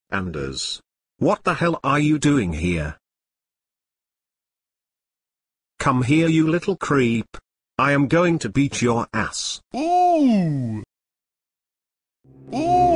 Anders. What the hell are you doing here? Come here, you little creep. I am going to beat your ass. Ooh! Ooh!